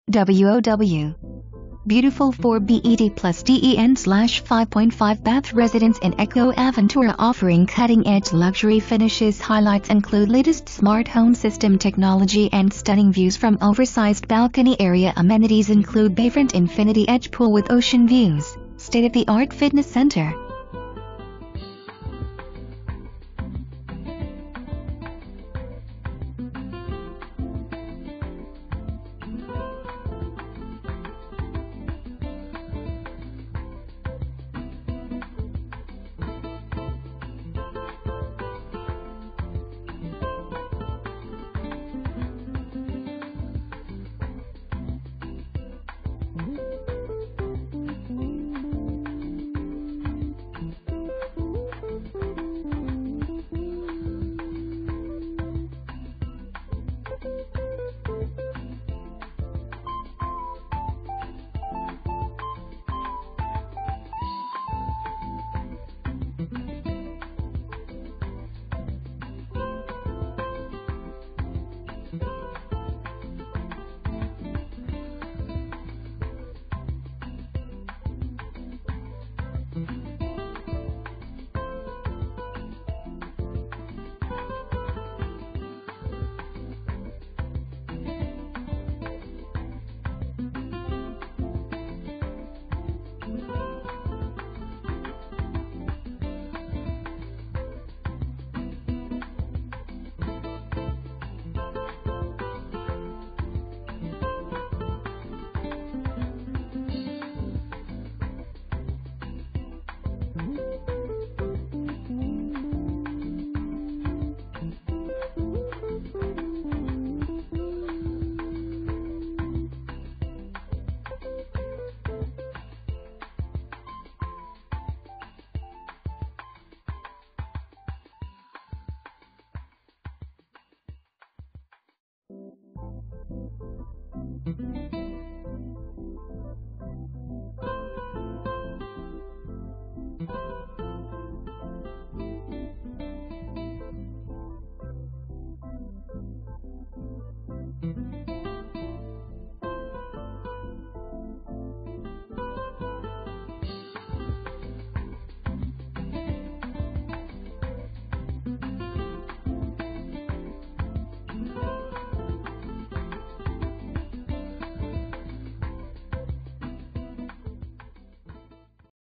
WOW. Beautiful 4BED plus DEN/5.5 bath residence in Eco Aventura offering cutting-edge luxury finishes. Highlights include latest smart home system technology and stunning views from oversized balcony area. Amenities include Bayfront Infinity Edge pool with ocean views, state-of-the-art fitness center.